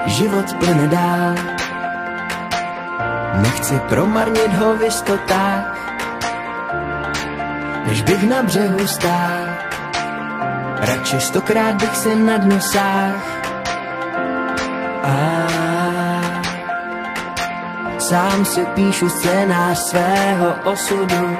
život plyne dál. Nechci promarnit ho v jistotách, než bych na břehu stál. Radši 100krát bych si na dno sáhl. Sám si píšu scénář svého osudu.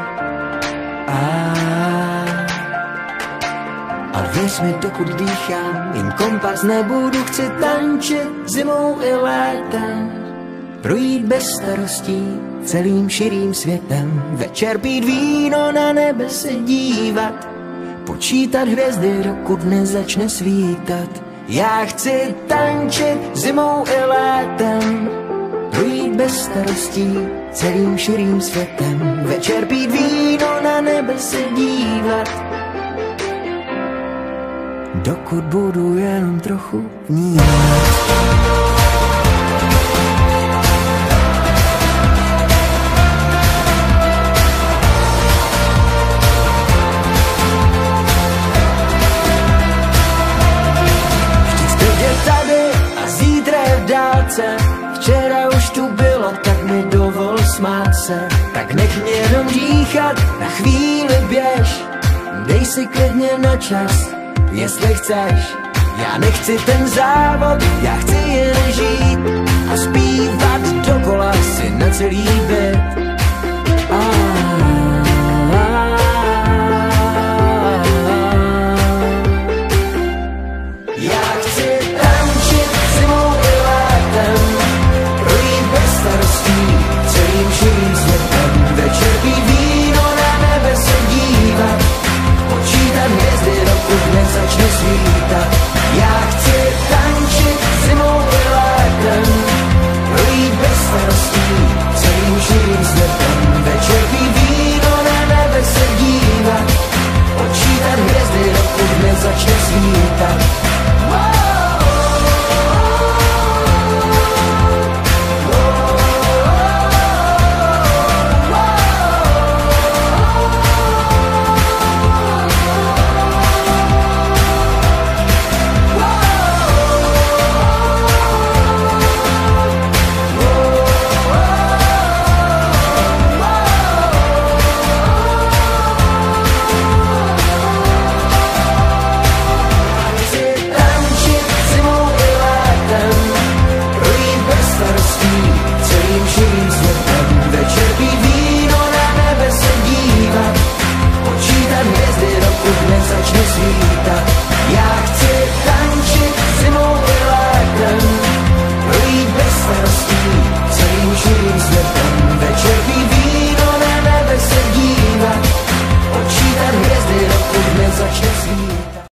A věř mi, dokud dýchám, jim kompas nebudu. Chci tančit zimou i létem, projít bez starostí celým širým světem. Večer pít víno, na nebe se dívat, počítat hvězdy, dokud nezačne svítat. Já chci tančit zimou i létem, projít bez starostí celým širým světem. Večer pít víno, na nebe se dívat, dokud budu jenom trochu vnímat. Včera už tu bylo, tak mi dovol smát se. Tak nech mě jenom dýchat, na chvíli běž. Dej si klidně na čas, jestli chceš. Já nechci ten závod, já chci jen žít a zpívat dokola si na celý byt.